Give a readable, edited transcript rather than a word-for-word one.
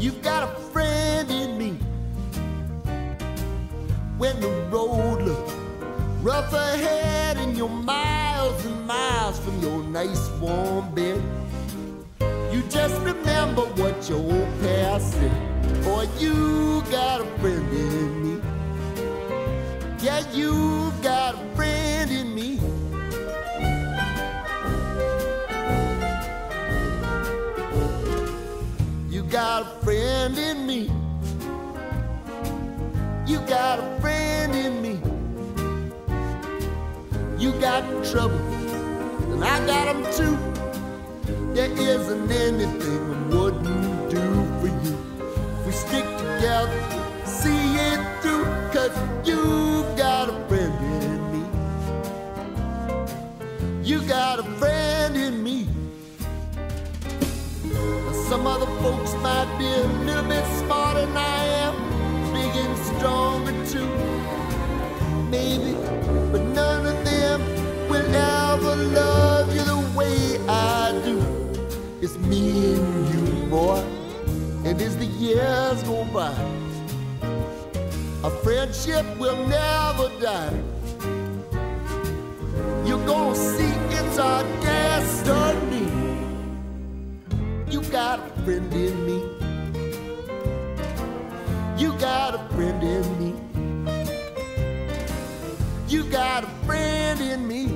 You've got a friend in me. When the road looks rough ahead and you're miles and miles from your nice warm bed, you just remember what your old past said. Boy, you got a friend in me. Yeah, you've got a friend in me. You got a friend in me. You got a friend in me. You got trouble, and I got them too. There isn't anything I wouldn't do for you. If we stick together, see it through, 'cause you've got a friend in me. You got a friend in me. Now, some other folks might be a little bit smarter than I am, big and stronger too, maybe, but none of them will ever love you the way I do. It's me and you, boy, and as the years go by, our friendship will never die. You're gonna see it's our destiny. You got a friend in me. You got a friend in me. You got a friend in me.